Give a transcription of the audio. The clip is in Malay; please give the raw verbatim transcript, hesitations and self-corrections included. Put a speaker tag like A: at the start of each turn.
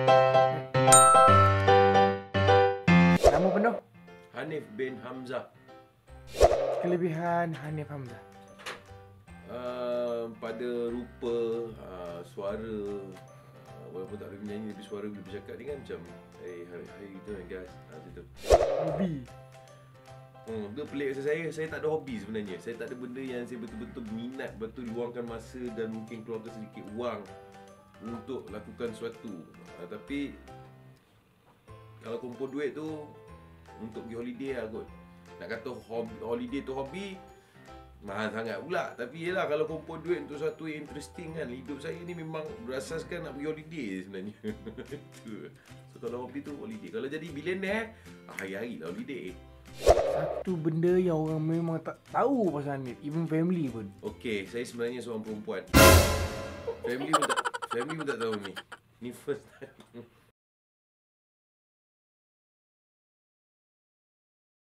A: Nama penuh?
B: Hanif bin Hamzah.
A: Kelebihan Hanif Hamzah.
B: Uh, pada rupa, uh, suara, uh, walaupun tak boleh menyanyi tapi suara boleh bercakap ni kan macam hey, how, how you doing guys? Ha, macam tu.
A: Hobi.
B: Hmm, dia pelik rasa saya, saya tak ada hobi sebenarnya. Saya tak ada benda yang saya betul-betul minat, betul luangkan masa dan mungkin keluarkan sedikit wang untuk lakukan sesuatu. Uh, tapi kalau kumpul duit tu untuk pergi holiday lah kot. Nak kata hobi, holiday tu hobi, mahal sangat pula. Tapi yelah, kalau kumpul duit untuk sesuatu yang interesting kan. Hidup saya ni memang berasaskan nak pergi holiday sebenarnya. So kalau hobi tu holiday. Kalau jadi billionaire, hari-hari lah holiday.
A: Satu benda yang orang memang tak tahu pasal Hanif, even family pun.
B: Okay, saya sebenarnya seorang perempuan. Family pun tak, family pun tak tahu ni. Ni first time.